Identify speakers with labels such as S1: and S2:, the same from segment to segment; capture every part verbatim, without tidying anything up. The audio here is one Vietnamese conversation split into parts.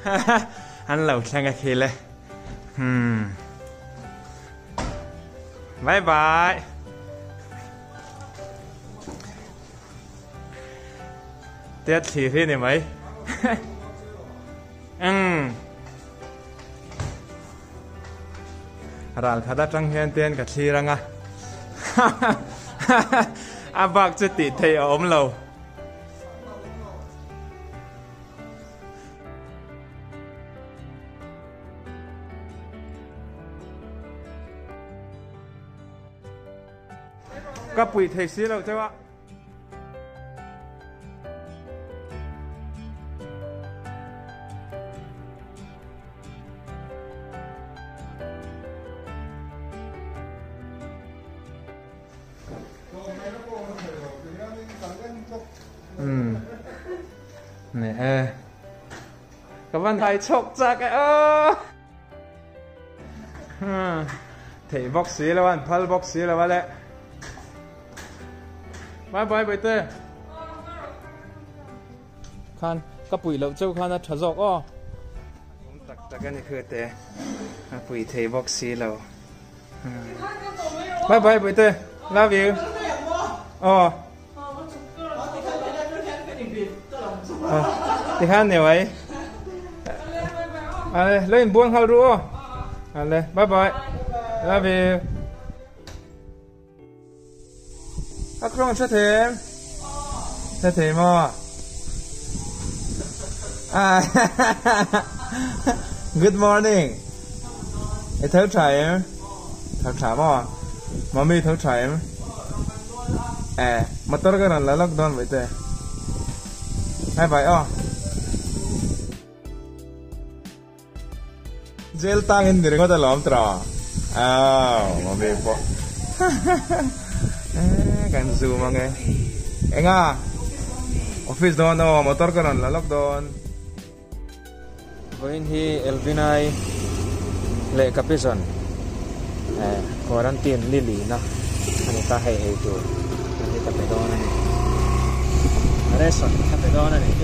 S1: anh lâu sang cái kia lên. Hmm. Bye bye. Tiết thì thế này mấy. Ừm. Ral khá trăng hiện tiền cả chi răng à. À bác chứ tỉ thầy ốm lâu. Các bụi thầy xí lâu chứ ạ. Ừm. Nè. Các bạn thấy chốc ra cái ơ. Thầy bóc xí là bạn, phal bóc xí là bạn đấy. Bye bye bye tê. Khan, các bụi lâu châu khan là trở dọc ó. Cũng tắc tắc cái này khơi tê. Các bụi thầy bóc xí lâu. Bye bye bye tê. Love you. Ờ. Thì khan nhiều ấy. À đây, lên buông hao rũa. À đây, bye bye. Love you. Các con sẽ thêm. Sẽ thêm mà. À. Good morning. Ê thấu trải em. Thấu trải mà. Mommy thấu trải em. À, mà tôi cái này là lockdown vậy thế. Hai vậy à. Jail tangin diri ko ta lom tra. Ah, mommy po. Eh, kan zoom ang eh. Eh nga. Office doon oh, motor ko ron lalok doon. Voin hi Elvinai le kapison. Eh, quarantine lili na. Ano ta hay hay tu. Ani ta pedona ni. Areson, ta pedona ni.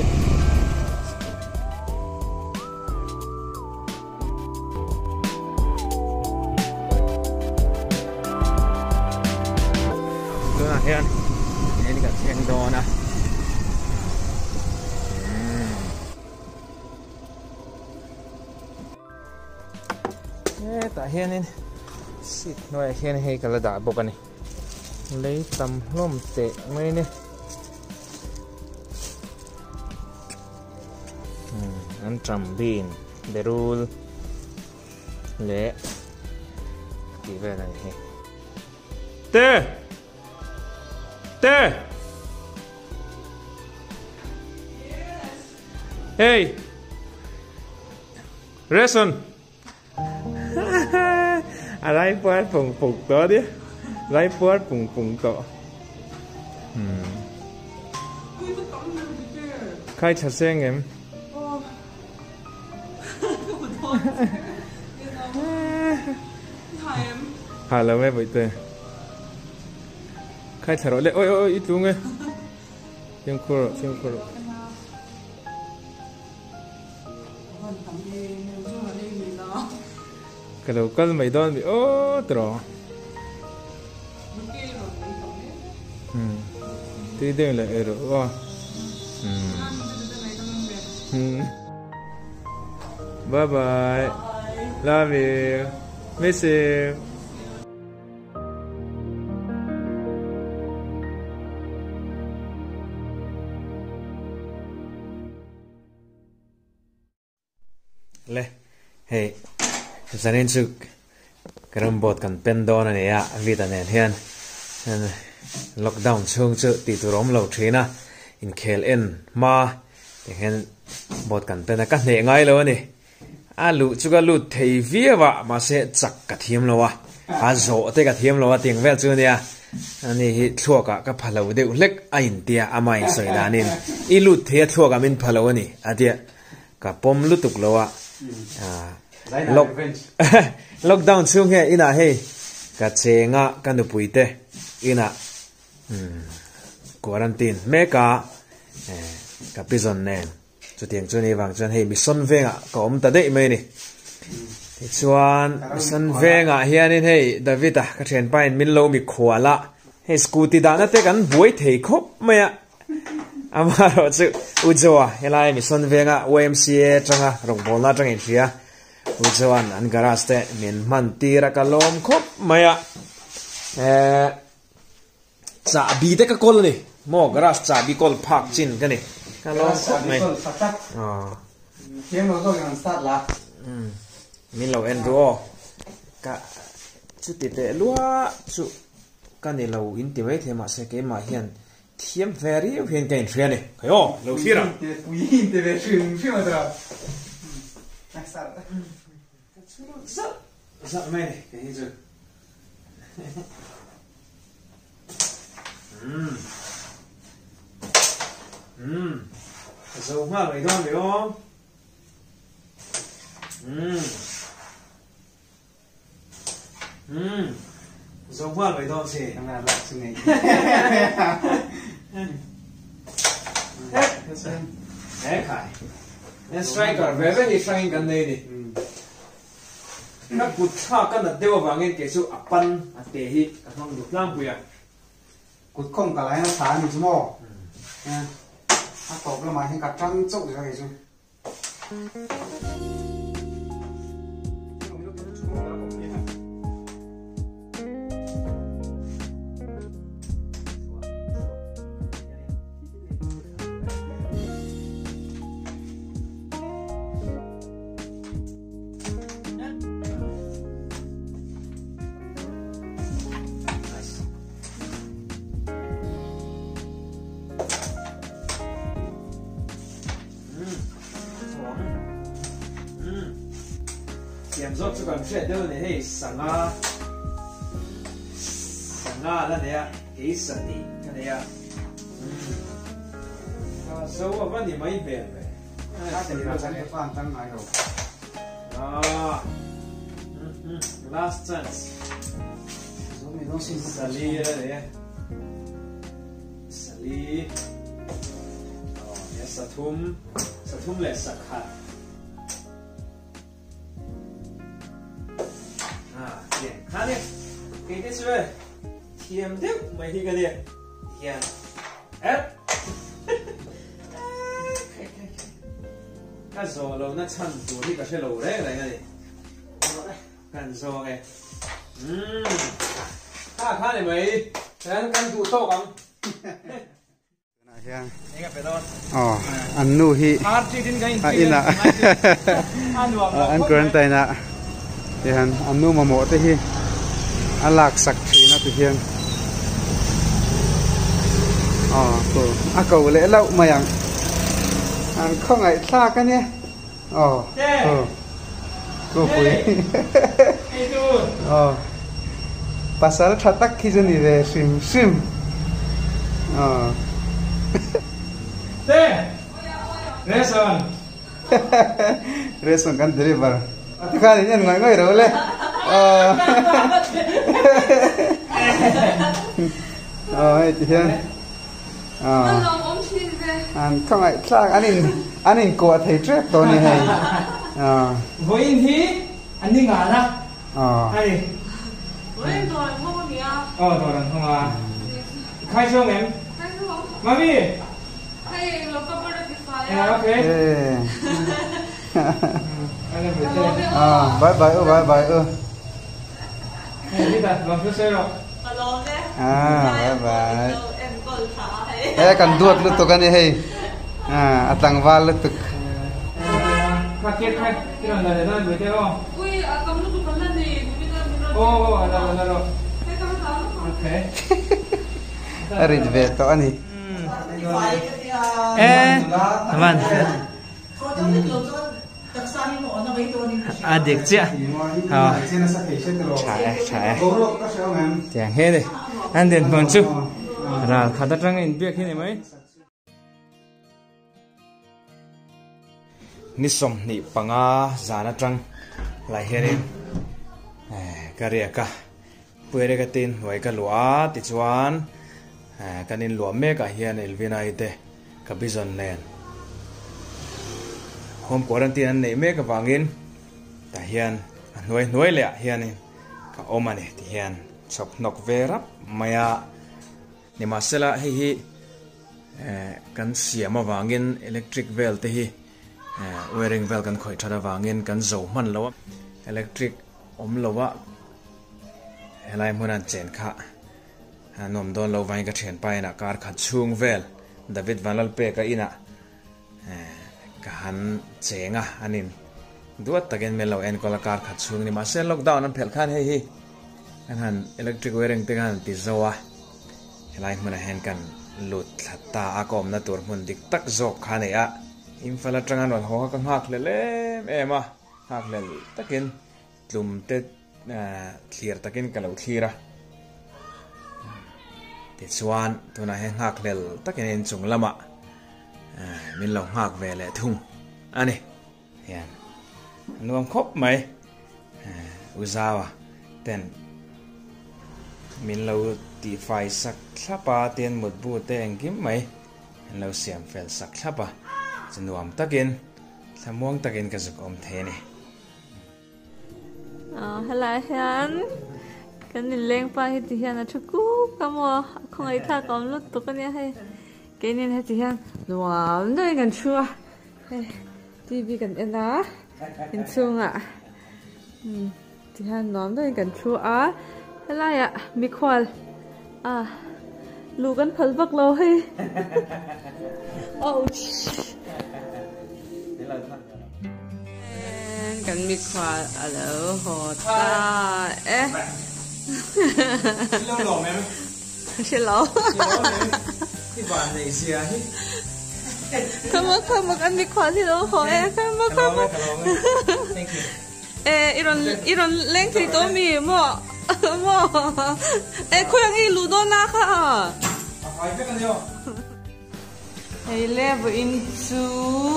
S1: Hen, ini kan siang dona. Eh, tak hen ini. Sit, noi hen hei kalau dah bukan ni. Lấy tầm lom tệ mấy nè. Ăn trầm bean, berul, lệ. Gì về này hei. Tê. Tê. Hey. Reson. À lấy bớt phùng phục đó đi. Lấy bớt phùng phùng đó. Khai chặt sen em. Hà là mấy vậy tê. Khai chặt rồi đấy. Ôi ôi ít đúng nghe. Xem cô xem cô. Cái đầu cân mấy đòn bị ố trò. Tí đêm lại ở đó. Bye bye. Love you. Miss you. Le. Hey. Zanin suk karam bot kan pendon ane ya vitanen hian lockdown chung chu ti turom lo thina in khel en ma te hen bot kan pena ka ne ngai lo ni alu chuga lu thei viwa ma se chak ka thiam lo wa a zo te ka thiam lo wa ting vel chu nia ani hi thluaka ka phalo de lek a in tia amai soidanin i lu the thluaka min phalo ni atia ka pom lu tuk lo wa a Lock lockdown chung he ina he ka chenga kan du puite ina quarantine meka ka prison nen chu tiang chu ni wang chuan hei mi son venga ka om ta dei mai ni ti chuan mi son venga hianin hei David a ka thian pain min lo mi khuala hei scooty da na te kan buai thei khop mai a ama ro chu ujoa helai mi son venga O M C A tanga rong bol na tang in hria ujoan an garage te min man tira ka lom khop mai a eh cha bi te ka kol ni mo garage cha bi kol phak chin ka ni ka lom khop mai à
S2: tiếng nó rồi làm sát là
S1: min lo en ro ka chu ti te lua chu ka ni lo in ti wei the ma se ke ma hian thiam very hian ka in thria ni kayo lo thira
S2: quý in thì về trường chưa mà được sát
S1: sa sa mai ni ke hi chu 음. 음. 그래서 화 왜 이러면 음. 음. 그래서 화 왜 이러지?
S2: thằng nào lật chừng này
S1: 네, 가이. 네, 스트라이커 왜 왜 이 스트라이킹 간네 니. 나 부차 간다 대와 방에 계속 아빤 아테히 가성 루랑 부야.
S2: cột không cả lái nó phá mình chứ mò nha nó cột là mà hay cả trăng trộn ra cái chứ
S1: Tiệm rốt cho cần chuyện đâu này hay sẵn à sẵn à là này à cái sẵn đi cái này à à số ở bên này mấy bền vậy
S2: ta thì là trăng cái fan trăng này rồi
S1: à last chance
S2: số mình nó xin
S1: Sali là này Sali oh ya Satum Satum là Sakhat khá đi cái thế chưa thiềm tiếp mấy khi cái gì thiềm ép cái giò lâu nó chăn rồi thì cái xe lâu đấy cái này cái giò này khá khá này mấy cái cái tụ to không
S2: ờ anh nu hi à in à anh quarantine à thì hắn anh nu mà mổ tới hi anh lạc sặc thì nó tự nhiên ờ cô à cầu lễ lậu mà anh anh không ngại xa cái nhé ờ ờ cô quý ờ pasal thatak khi dân về sim sim ờ
S1: thế reson
S2: reson kan deliver cái này nhân ngoài ngoài rồi lên ờ ờ thì hiện ờ anh không ai khác anh in anh in của thầy trap tôi này hay ờ
S3: với anh thì anh đi ngả ra
S2: ờ
S3: hay
S4: với anh rồi không có gì à
S3: ờ rồi đàn không à khai trương em mami
S4: hay là có bao nhiêu phải
S3: à
S4: à
S3: ok
S2: ê
S3: anh em phải chơi
S2: ờ bye bye ơ bye bye ơ
S3: đi ta làm thứ xe rồi
S4: alo đấy
S2: à bye bye
S4: em còn thả hay
S2: eh kan duat lu to kan hey à atang wal lu tuk
S3: khai kia khai cái lần này nó bị thế không
S4: ui à cầm lúc còn lên thì bây giờ mình
S3: ô ô rồi rồi rồi
S4: cái cầm thả
S3: ok
S2: arrange ve to ani
S3: eh teman adik chưa ờ
S2: chả chả
S3: chẳng hết đi anh đến bọn chú ra khá tất răng in biết khi này mấy
S1: ni som ni panga zana trăng lại hết đi cái gì cả bữa đây cái tin vậy cái lúa thì chuan cái nên lúa mẹ cái hiện elvina ite cái bizon nen
S3: home quarantine an nei mek awangin ta hian nuai nuai le hian ka omani ti hian chop nok vera maya ni masela hi hi kan siam awangin electric vel te hi wiring vel kan khoi thada wangin kan zo man lo electric om lowa helai munan chen kha nom don lo vai ka then pai na kar khat chung vel David Vanal pe ka ina ka han chenga anin duat taken melo en kola kar khat chung ni ma se lockdown an phel khan he hi an han electric wiring te kan ti zowa helai muna hen kan lut thata akom na tur mun dik tak zok khane a imfala trangan ron ho ka ngak le le ema hak le takin tlum te clear takin kalau clear ti chuan tuna he ngak lel takin en chung lama min lo ngak ve le thung ani hian nuam khop mai uzawa ten min lo ti fai sak thlapa ten mut bu te engkim mai lo siam fel sak thlapa chunuam takin thamuang takin ka zukom the ni
S4: à hello hian kan ni leng pa hi ti hian a thuku kamo khong ai tha kom lut to kan ya he kenin he ti hian nuam doi kan chua tv kan ena in chunga hm ti hian nuam doi kan chu a hello ya mi khwal à lu kan phal bak lo he ouch kan mi khwal alo hota eh
S3: lo lo me
S4: sẽ lo
S3: ti ban nei sia hi
S4: không có không có ăn mi khwal thì đâu hỏi em không có không có
S3: thank you
S4: eh iron iron leng thì tôi mi mo mo eh khoang i lu do na kha
S3: ai pe kan yo
S4: hey level into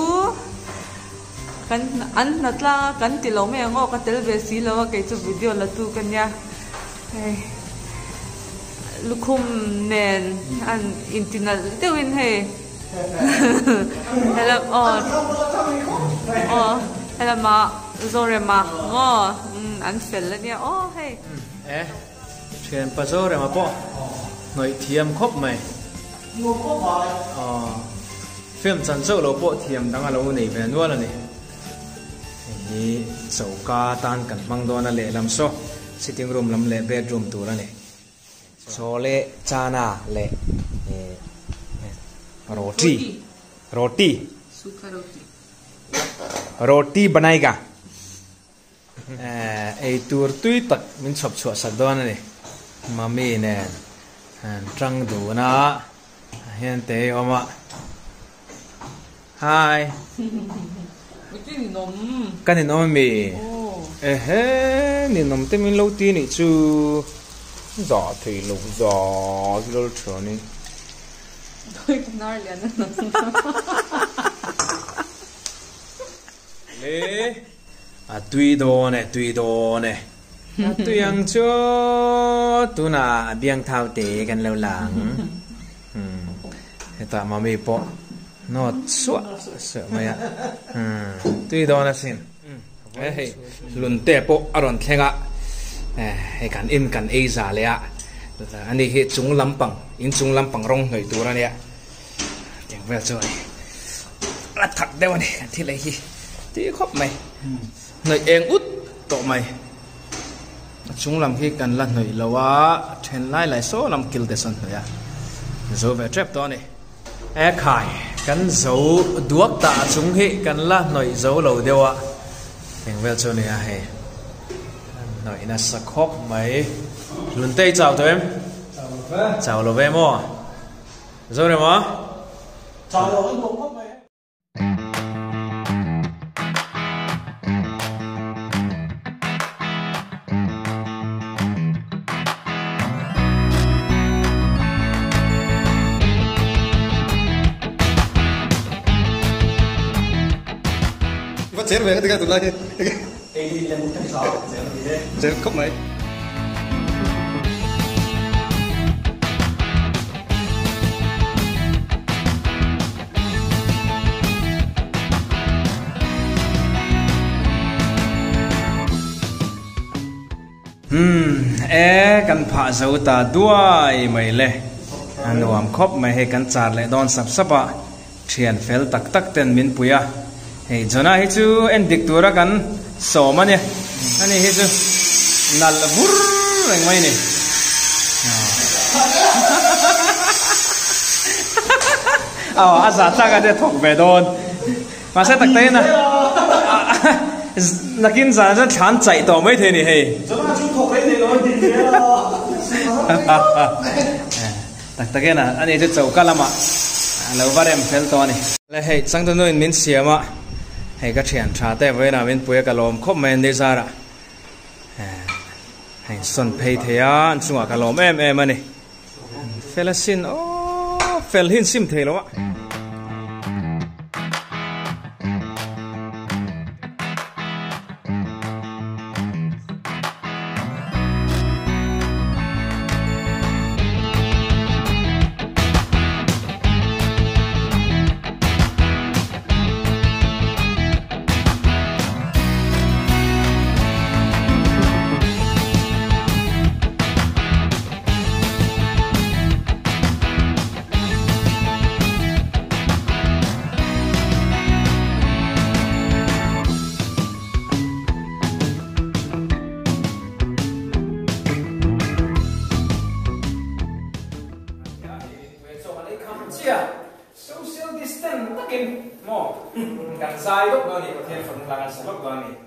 S4: kan an natla kan ti lo me ngo ka tel ve si lo ka chu video la tu kan ya hey lukhum nen an intinal te win hey hello oh oh hello ma zore ma ngo an fel la nia oh hey
S3: eh chen pa zo re ma po noi thiam khop mai ờ phim chân sâu lo po thiam dang a lo nei ve nual ani hi chauka tan kan mang do na le lam so sitting room lam le bedroom tu la ni so le chana le roti roti
S4: sukha roti
S3: roti banaiga ei tur tui tak min chop chua sa do na ni mami ne trăng đủ na hiện tế oma hi
S4: cái gì nôm
S3: cái này nó mì
S4: oh
S3: ê hé nè nằm tên mình lâu tiên này chứ giỏ thì lục giỏ cái lâu trở này
S4: tôi cũng nói liền
S3: lê à tùy đồ này tùy đồ này tùy ăn cho tu na biang thao tếกันlâu lắng hiện tại mà mi po nó xóa sợ mày ạ tùy đó là xin hey lun te po aron thenga hey kan in kan e za le a ani he chung lampang in chung lampang rong ngei tu ra ne tiếng vel chơi là thật đeo này thì lấy hi tí khóc mày người em út tổ mày chúng làm khi cần lần người lâu á trên lại lại số làm kill để sân rồi à rồi về trap đó này e khai cần dấu đuốc tạ chúng khi cần là người dấu lâu đeo à tiếng về cho này à hay người là sắc khóc mấy luôn tay chào tụi em chào lâu về mò rồi này mò chào lâu anh cũng khóc mấy
S2: Chết về cái tụi này chết khóc mấy
S3: Hmm, e kan pha zo ta duai mai le anuam khop mai he kan char le don sap sapa thian fel tak tak ten min puya hei jona hi chu en dik tura kan so mane ani hi chu nal vur reng mai ni aw aza ta ga de thok ve don ma se tak te na nakin za za than chai to mai the ni he jona chu thok re ni lo din de tak tak na ani chu chau kalama lo varem fel to ni le hei chang to no in min siama hei ka thian tha te ve na min puya ka lom khop men de zara hei son phei thea an chunga ka lom em em ani felasin o fel hin sim thelo wa social distance takin mo kan sai lúc đó thì có thể phần là kan sai lúc đó thì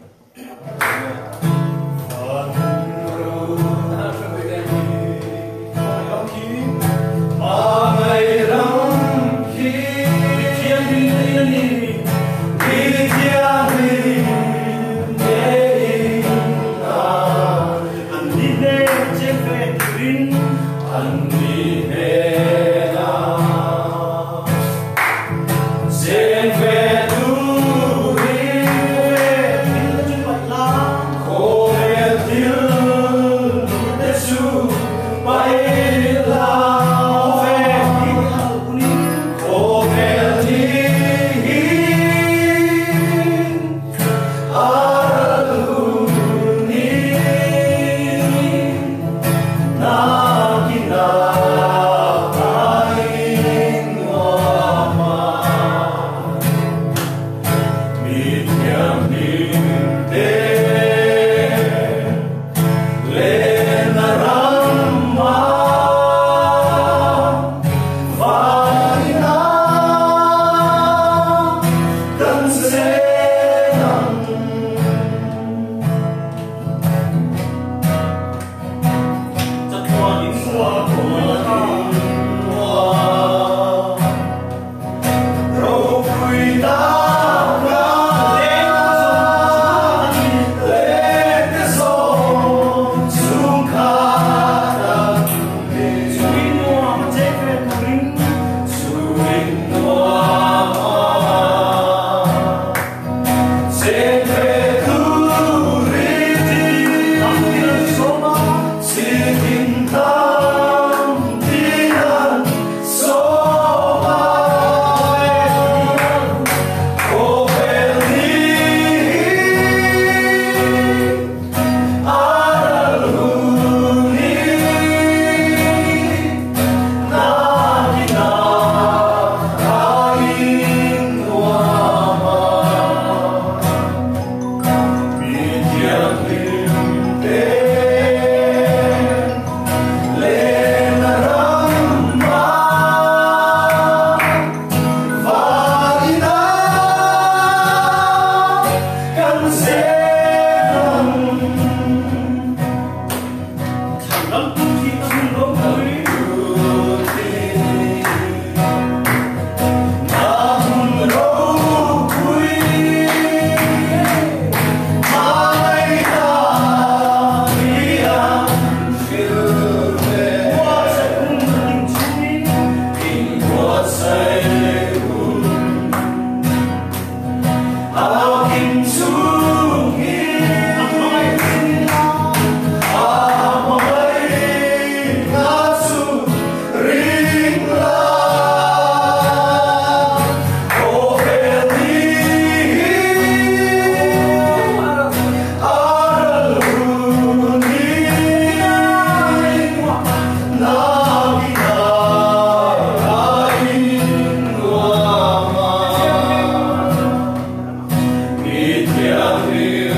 S5: thiên